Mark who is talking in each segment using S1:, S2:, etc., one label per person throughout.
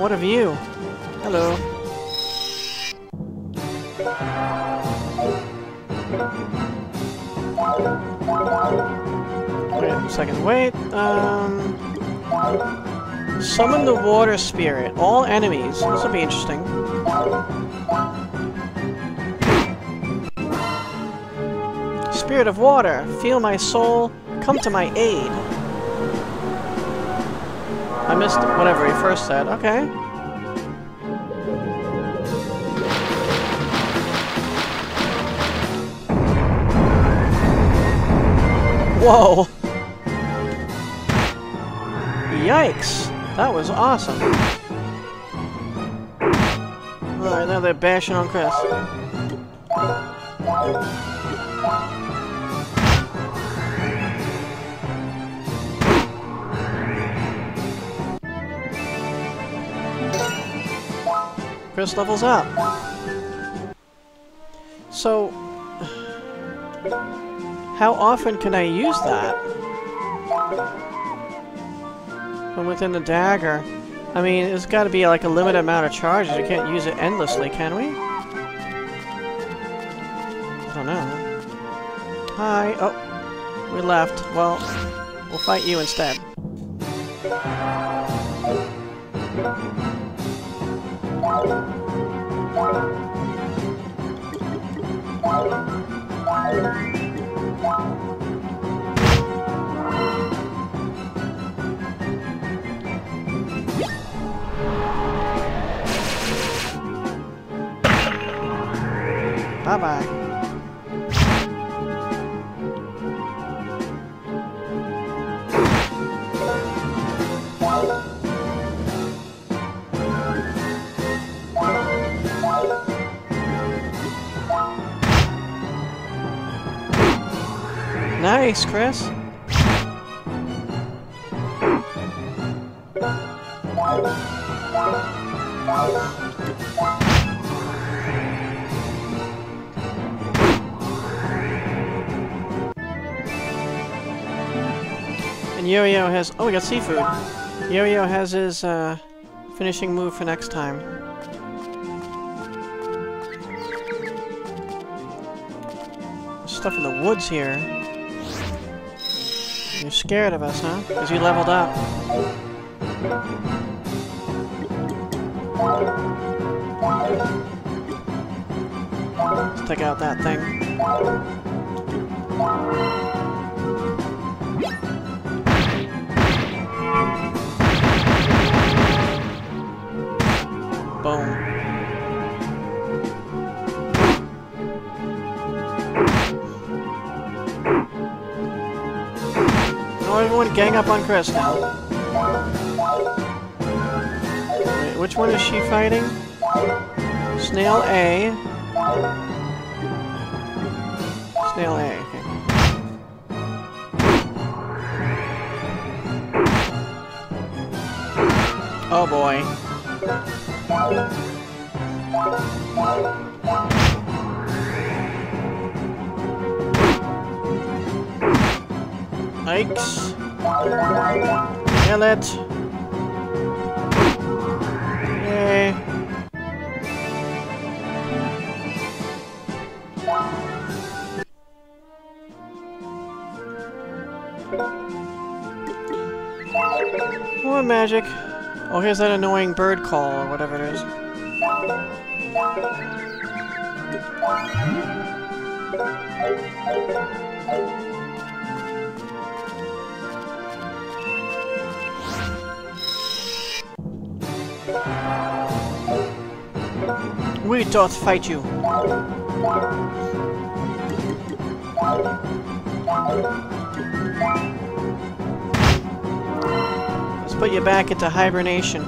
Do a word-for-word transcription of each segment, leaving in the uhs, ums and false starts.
S1: what a view. Hello. Wait a second, wait. Um... Summon the water spirit. All enemies. This will be interesting. Spirit of water, feel my soul, come to my aid. I missed whatever he first said. Okay. Whoa! Yikes! That was awesome. Alright, now they're bashing on Chris. Chris levels up. So, how often can I use that? From within the dagger. I mean, it's got to be like a limited amount of charges. You can't use it endlessly, can we? I don't know. Hi. Oh, we left. Well, we'll fight you instead. Bye-bye. Nice, Chris. And Yo-Yo has... Oh, we got seafood. Yo-Yo has his uh, finishing move for next time. There's stuff in the woods here. You're scared of us, huh? Because you leveled up. Let's take out that thing. Boom. Oh, everyone gang up on Chris now. Wait, which one is she fighting? Snail A. Snail A, okay. Oh boy. Yikes. Kill it. Yay. More magic. Oh, here's that annoying bird call or whatever it is. We doth fight you. Let's put you back into hibernation.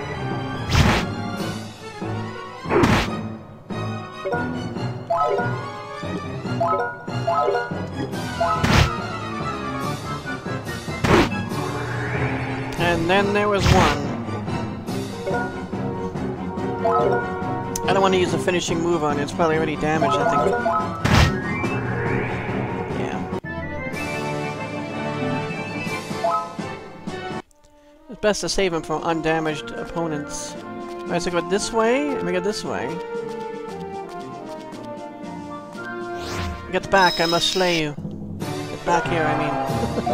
S2: You
S1: And then there was one. I don't want to use the finishing move on it. It's probably already damaged, I think. Yeah. It's best to save him from undamaged opponents. Alright, so go this way, and we go this way. Get back, I must slay you. Get back here, I mean.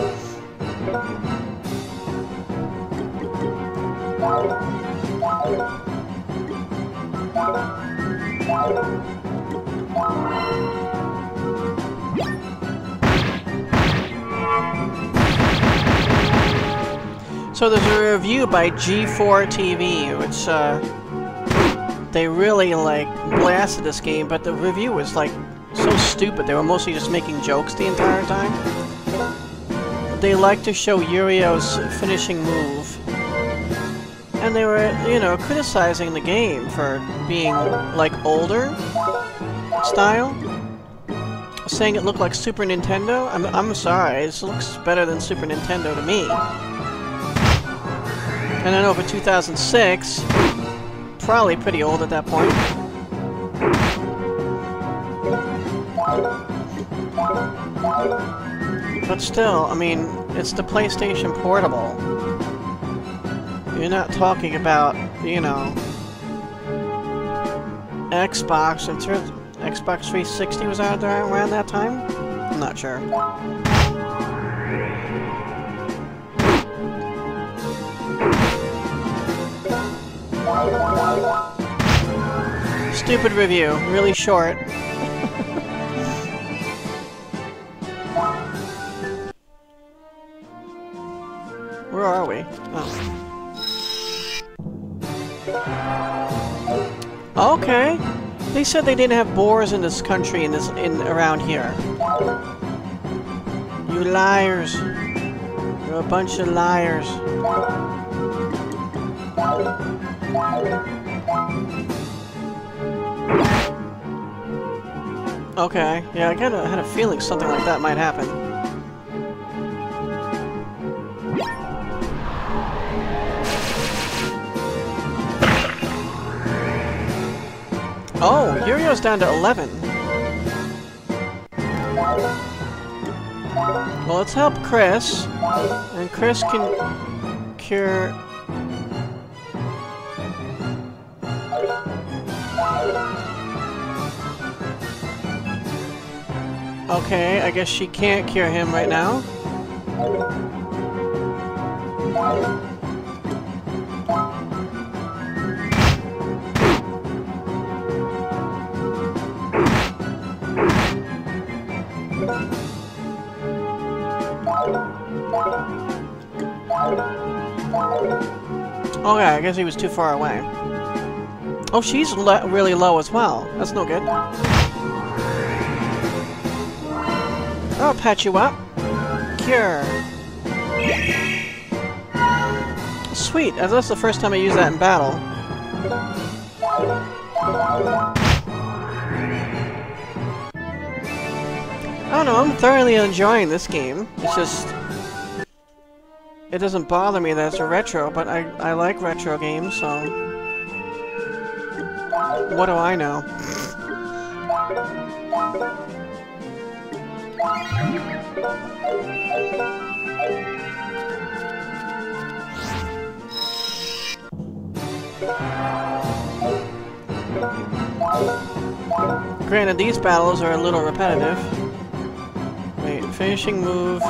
S1: So there's a review by G four T V, which, uh, they really, like, blasted this game, but the review was, like, so stupid. They were mostly just making jokes the entire time. They like to show Yurio's finishing move. And they were, you know, criticizing the game for being, like, older style. Saying it looked like Super Nintendo. I'm, I'm sorry, this looks better than Super Nintendo to me. And I know for two thousand six, probably pretty old at that point. But still, I mean, it's the PlayStation Portable. You're not talking about, you know, Xbox. In terms, Xbox three sixty was out there around that time? I'm not sure. Stupid review, really short. Where are we? Oh. Okay. They said they didn't have boars in this country, in this, in around here. You liars! You're a bunch of liars. Okay, yeah, I kinda had a feeling something like that might happen. Oh, Yurio's down to eleven. Well, let's help Chris, and Chris can cure... Okay, I guess she can't cure him right now. Okay, I guess he was too far away. Oh, she's le really low as well. That's no good. I'll patch you up. Cure. Sweet, as that's the first time I use that in battle. I don't know, I'm thoroughly enjoying this game. It's just... it doesn't bother me that it's a retro, but I, I like retro games, so... what do I know? Granted, these battles are a little repetitive. Wait, finishing move...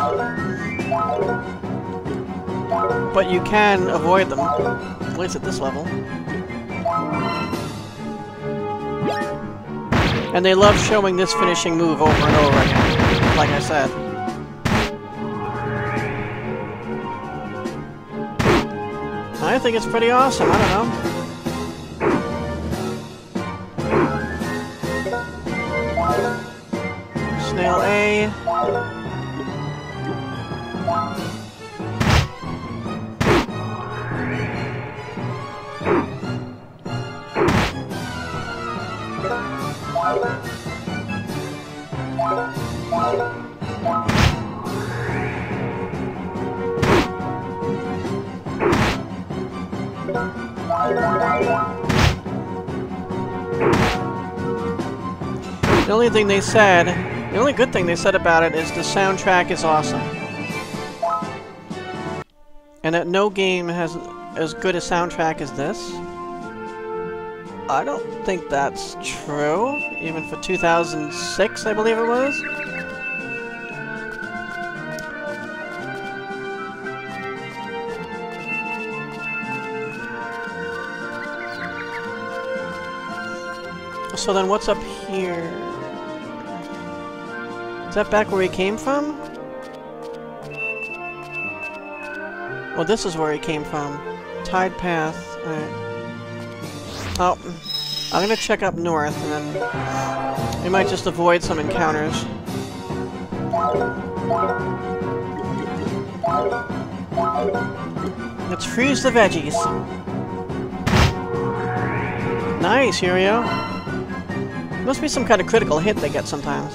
S1: but you can avoid them, at least at this level. And they love showing this finishing move over and over again, like I said. I think it's pretty awesome, I don't know. Snail A. The only thing they said, the only good thing they said about it is the soundtrack is awesome. And that no game has as good a soundtrack as this. I don't think that's true, even for two thousand six, I believe it was. So then what's up here? Is that back where he came from? Well, this is where he came from. Tide Path. Alright. Oh, I'm gonna check up north, and then we might just avoid some encounters. Let's freeze the veggies. Nice, Yurio. Must be some kind of critical hit they get sometimes.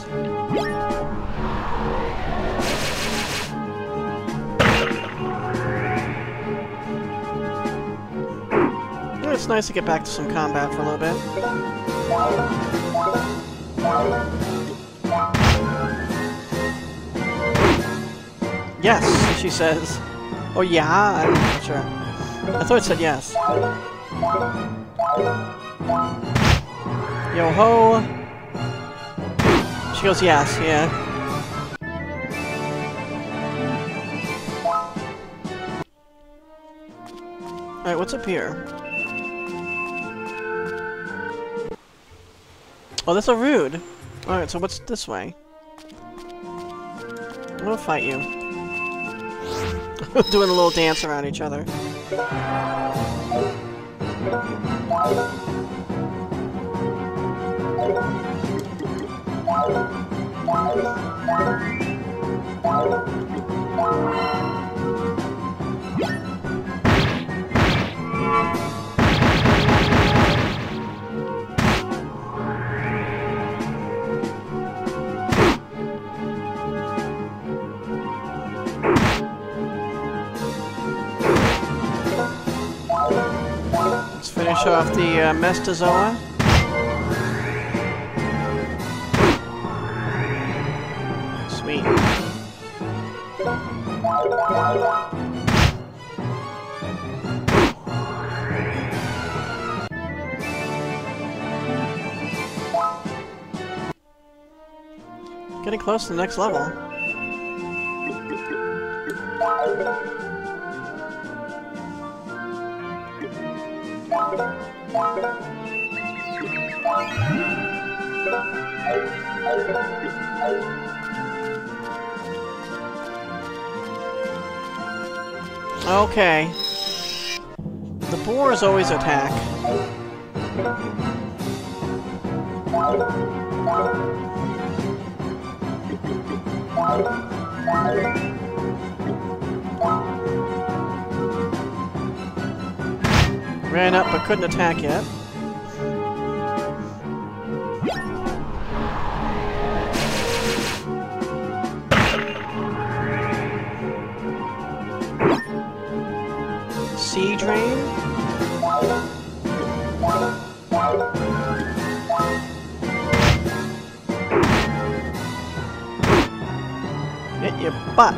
S1: It's nice to get back to some combat for a little bit. Yes, she says. Oh yeah, I'm not sure. I thought it said yes. Yo ho! She goes yes, yeah. Alright, what's up here? Oh, that's Arude. Alright, so what's this way? We'll fight you. Doing a little dance around each other. Let's finish off the uh, Mestazoa. Sweet. Getting close to the next level. Okay. The boars always attack. Ran up but couldn't attack yet. Sea drain? Get your butt.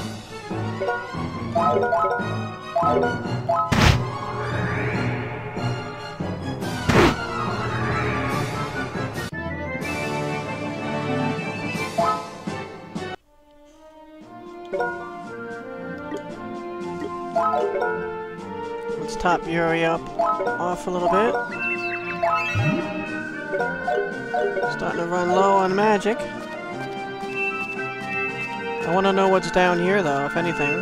S1: Let's top Yuri up off a little bit. Starting to run low on magic. I want to know what's down here, though, if anything.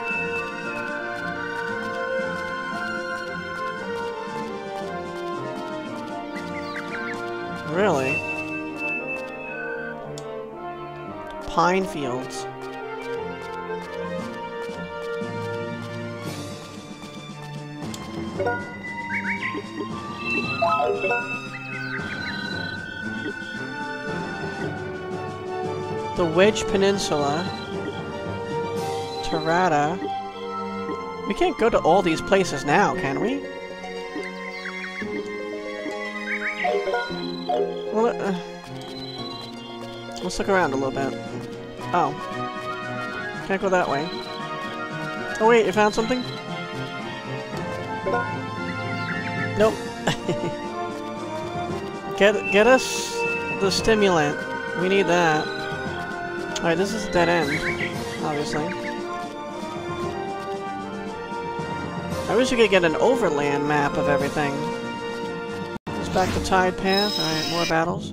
S1: Really? Pine fields. The Wedge Peninsula. Tirada. We can't go to all these places now, can we? Well, uh, Let's look around a little bit. Oh. Can't go that way. Oh wait, you found something? Nope. get get us the stimulant. We need that. Alright, this is a dead end, obviously. I wish we could get an overland map of everything. It's back to Tide Path. Alright, more battles.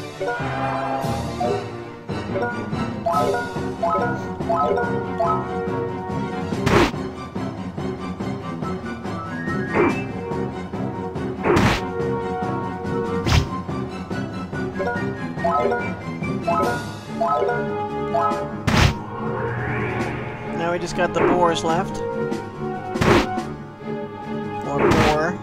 S1: Now we just got the boars left. Or boar.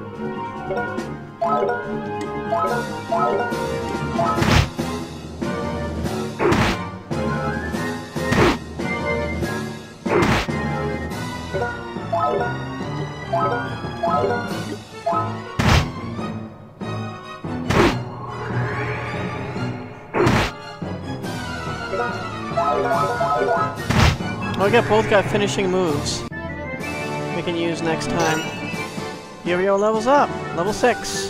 S1: Oh, we got both got finishing moves we can use next time. Yurio levels up, level six.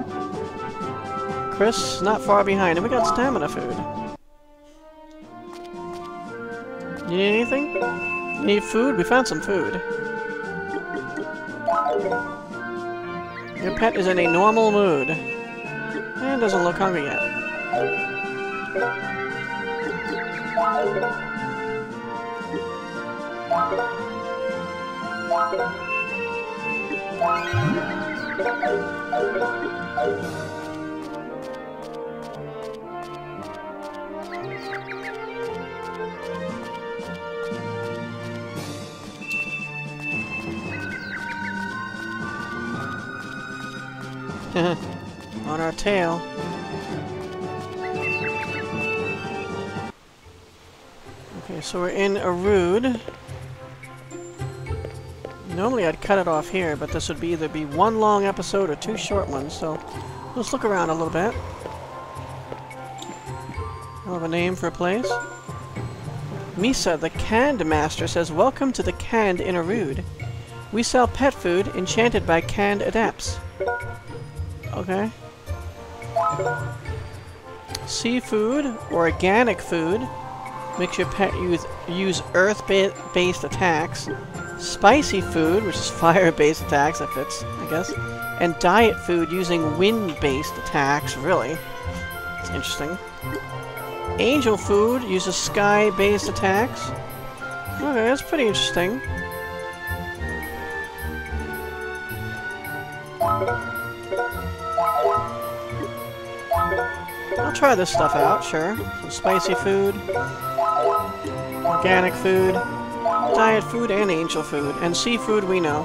S1: Chris not far behind, and we got stamina food. You need anything? You need food? We found some food. Your pet is in a normal mood and doesn't look hungry yet. On our tail. Okay, so we're in Arude. Normally I'd cut it off here, but this would be either be one long episode or two short ones, so let's look around a little bit. I have a name for a place. Misa, the Canned Master, says, "Welcome to the Canned in Arude. We sell pet food enchanted by canned adepts." Okay. Seafood, or organic food, makes your pet use, use earth-based attacks. Spicy food, which is fire-based attacks, that fits, I guess. And diet food using wind-based attacks, really. It's interesting. Angel food uses sky-based attacks. Okay, that's pretty interesting. I'll try this stuff out, sure. Some spicy food, organic food, diet food, and angel food. And seafood we know.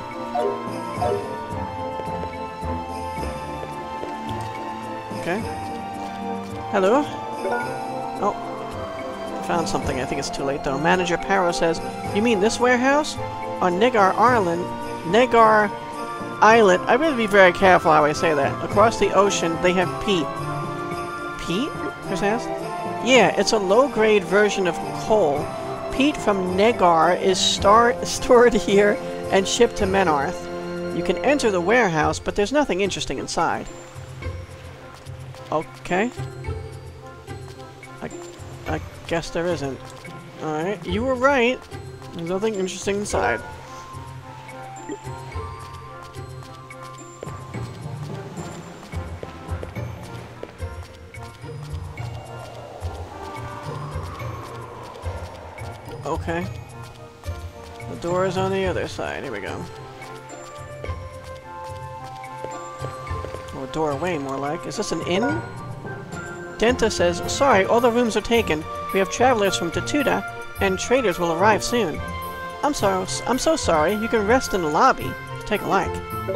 S1: Okay. Hello? Oh. Found something. I think it's too late, though. Manager Paro says, "You mean this warehouse? On Negar Island? Negar Island. I better be very careful how I say that. Across the ocean, they have peat." Peat? Chris asked. Yeah, it's a low-grade version of coal. Peat from Negar is star stored here and shipped to Menarth. You can enter the warehouse, but there's nothing interesting inside. Okay. I, I guess there isn't. Alright, you were right. There's nothing interesting inside. Okay. The door is on the other side. Here we go. Or a doorway, more like. Is this an inn? Denta says, "Sorry, all the rooms are taken. We have travelers from Tatuda, and traders will arrive soon." I'm sorry. I'm so sorry. You can rest in the lobby. Take a like.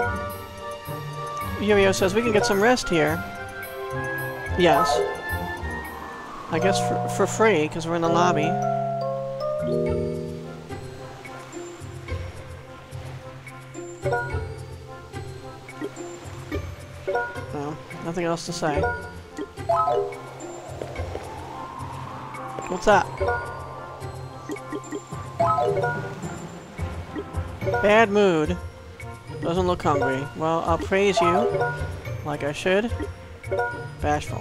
S1: Yurio says, "We can get some rest here." Yes. I guess for, for free, because we're in the lobby. No, nothing else to say. What's that? Bad mood. Doesn't look hungry. Well, I'll praise you. Like I should. Bashful.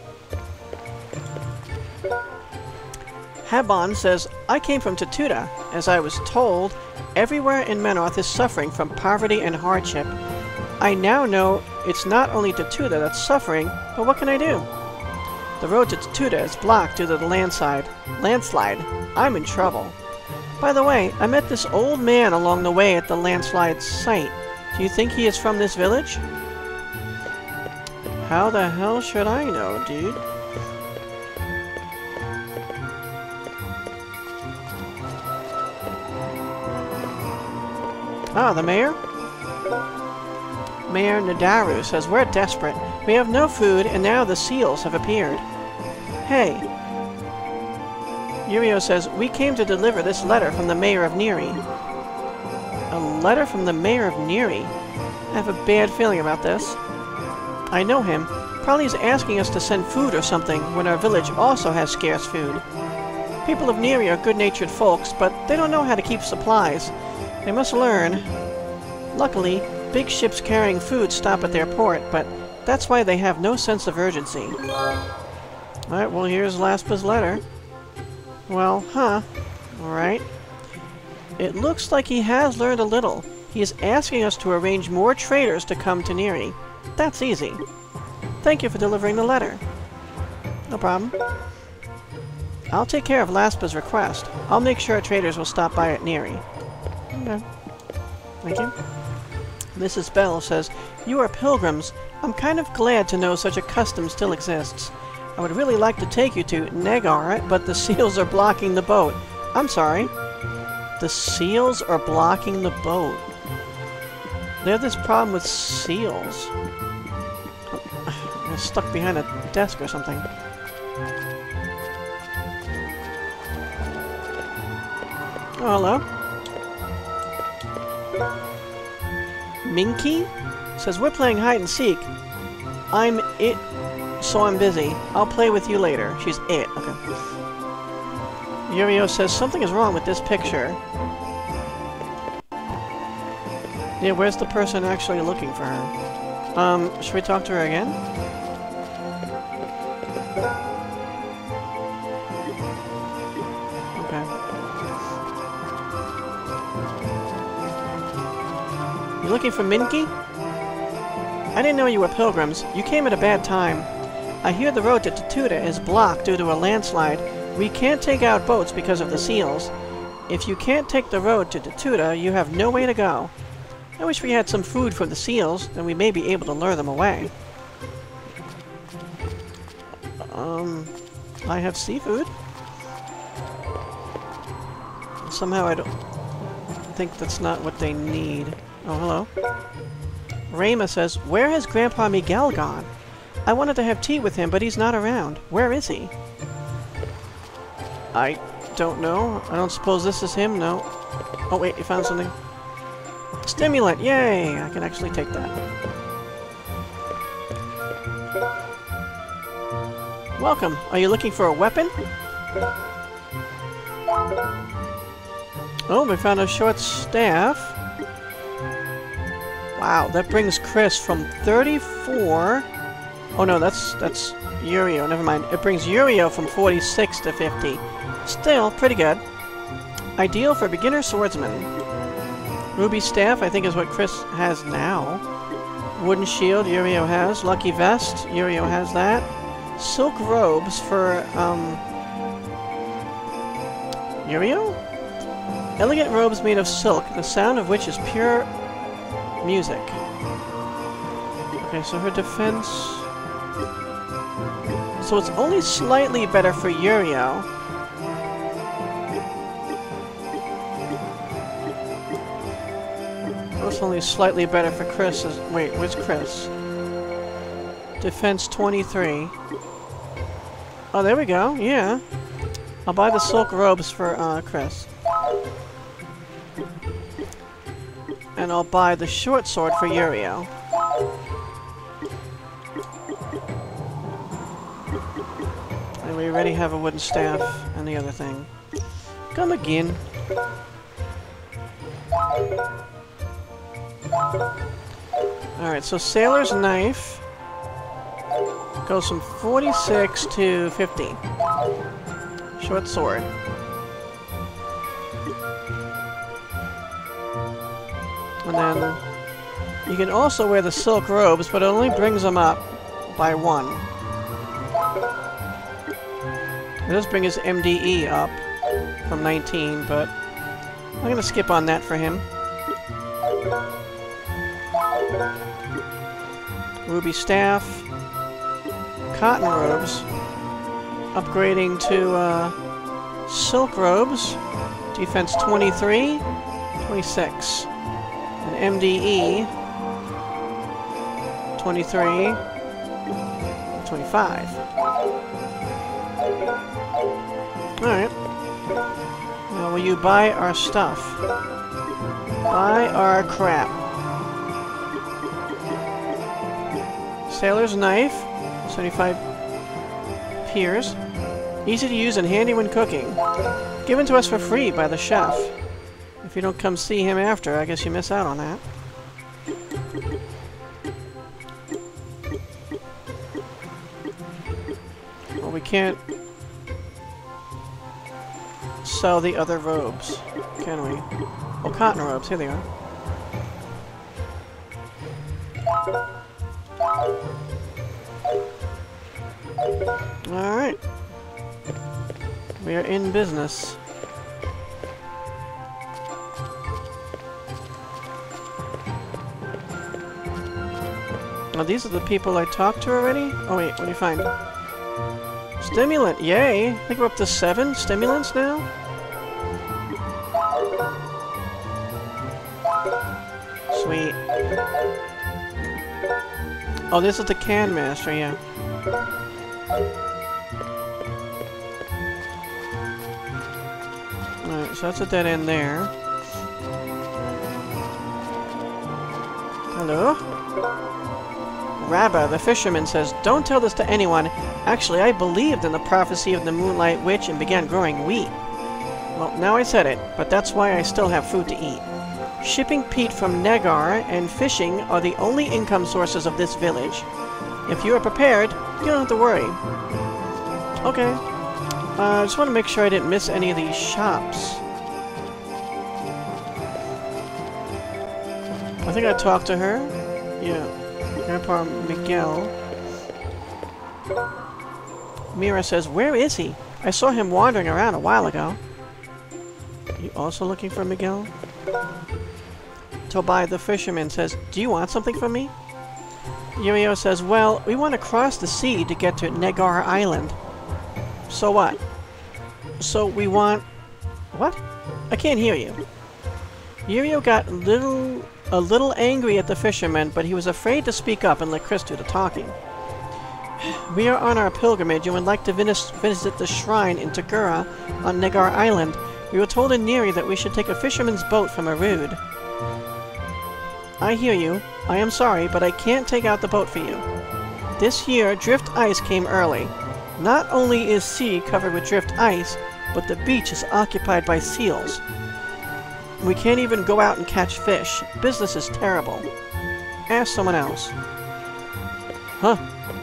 S1: Habon says, I came from Tatuta. As I was told, everywhere in Menorth is suffering from poverty and hardship. I now know it's not only Tatuta that's suffering, but what can I do? The road to Tatuta is blocked due to the landslide. Landslide. I'm in trouble. By the way, I met this old man along the way at the landslide site. Do you think he is from this village? How the hell should I know, dude? Ah, the mayor? Mayor Nadaru says, we're desperate. We have no food, and now the seals have appeared. Hey. Yurio says, we came to deliver this letter from the mayor of Neri. A letter from the mayor of Neri? I have a bad feeling about this. I know him. Probably he's asking us to send food or something when our village also has scarce food. People of Neri are good-natured folks, but they don't know how to keep supplies. They must learn. Luckily, big ships carrying food stop at their port, but that's why they have no sense of urgency. Alright, well here's Laspa's letter. Well, huh. Alright. It looks like he has learned a little. He is asking us to arrange more traders to come to Neri. That's easy. Thank you for delivering the letter. No problem. I'll take care of Laspa's request. I'll make sure traders will stop by at Neri. Okay. Thank you. Missus Bell says, you are pilgrims. I'm kind of glad to know such a custom still exists. I would really like to take you to Negar, but the seals are blocking the boat. I'm sorry. The seals are blocking the boat. They have this problem with seals. I'm stuck behind a desk or something. Oh, hello. Minky says, we're playing hide and seek. I'm it, so I'm busy. I'll play with you later. She's it. Okay. Yurio says, something is wrong with this picture. Yeah, where's the person actually looking for her? Um, should we talk to her again? You looking for Minky? I didn't know you were pilgrims. You came at a bad time. I hear the road to Tatuta is blocked due to a landslide. We can't take out boats because of the seals. If you can't take the road to Tatuta, you have no way to go. I wish we had some food for the seals, then we may be able to lure them away. Um, I have seafood. Somehow I don't think that's not what they need. Oh, hello. Rayma says, where has Grandpa Miguel gone? I wanted to have tea with him, but he's not around. Where is he? I don't know. I don't suppose this is him, no. Oh, wait, you found something. Stimulant! Yay! I can actually take that. Welcome. Are you looking for a weapon? Oh, we found a short staff. Wow, that brings Chris from thirty-four... Oh no, that's that's Yurio, never mind. It brings Yurio from forty-six to fifty. Still, pretty good. Ideal for beginner swordsman. Ruby staff, I think is what Chris has now. Wooden shield, Yurio has. Lucky vest, Yurio has that. Silk robes for, um... Yurio? Elegant robes made of silk, the sound of which is pure music. Okay, so her defense... So it's only slightly better for Yurio. It's only slightly better for Chris. Is, wait, where's Chris? Defense twenty-three. Oh, there we go, yeah. I'll buy the silk robes for uh, Chris. And I'll buy the short sword for Yurio. And we already have a wooden staff, and on the other thing. Come again. Alright, so Sailor's Knife goes from forty-six to fifty. Short sword. And then you can also wear the silk robes, but it only brings them up by one. It does bring his M D E up from nineteen, but I'm going to skip on that for him. Ruby Staff. Cotton robes. Upgrading to uh, silk robes. Defense twenty-three, twenty-six. And M D E twenty-three, twenty-five. Alright. Now will you buy our stuff? Buy our crap. Sailor's Knife, seventy-five piers. Easy to use and handy when cooking. Given to us for free by the chef. If you don't come see him after, I guess you miss out on that. Well, we can't sell the other robes, can we? Oh, cotton robes, here they are. Alright. We are in business. Now these are the people I talked to already? Oh wait, what do you find? Stimulant, yay! I think we're up to seven stimulants now? Sweet. Oh, this is the Can Master, yeah. Alright, so that's a dead end there. Hello? Rabba, the fisherman, says, "Don't tell this to anyone. Actually, I believed in the prophecy of the Moonlight Witch and began growing wheat." Well, now I said it, but that's why I still have food to eat. Shipping peat from Negar and fishing are the only income sources of this village. If you are prepared, you don't have to worry. Okay. Uh, I just want to make sure I didn't miss any of these shops. I think I talked to her. Yeah. Grandpa Miguel. Mira says, "Where is he? I saw him wandering around a while ago." You also looking for Miguel? Tobai the fisherman says, "Do you want something from me?" Yurio says, "Well, we want to cross the sea to get to Negar Island." So what? So we want... What? I can't hear you. Yurio got little... a little angry at the fisherman, but he was afraid to speak up and let Chris do the talking. "We are on our pilgrimage and would like to visit the shrine in Tagura on Negar Island. We were told in Neri that we should take a fisherman's boat from Arude." "I hear you. I am sorry, but I can't take out the boat for you. This year, drift ice came early. Not only is sea covered with drift ice, but the beach is occupied by seals. We can't even go out and catch fish. Business is terrible. Ask someone else." Huh.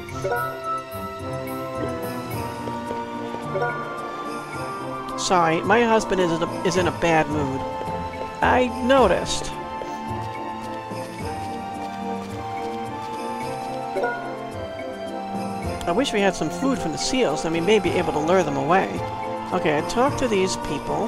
S1: "Sorry, my husband is in a, is in a bad mood." "I noticed." "I wish we had some food from the seals, then we may be able to lure them away." Okay, I talked to these people.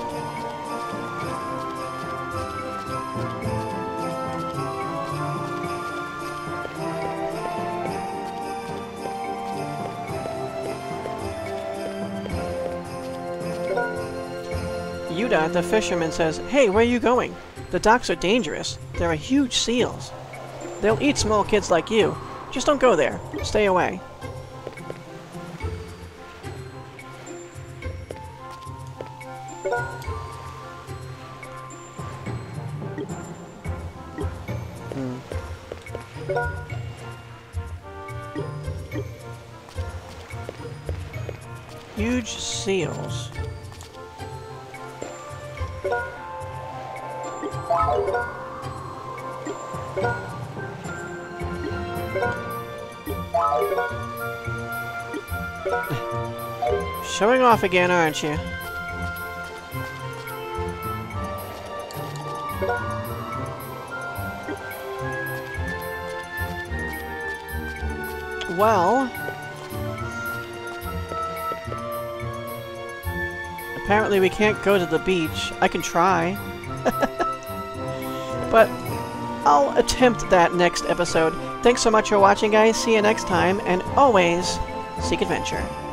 S1: Yuda, the fisherman, says, "Hey, where are you going? The docks are dangerous. There are huge seals. They'll eat small kids like you. Just don't go there. Stay away." Hmm. Huge seals. Showing off again, aren't you? Well... apparently we can't go to the beach. I can try. But I'll attempt that next episode. Thanks so much for watching, guys. See you next time, and always seek adventure.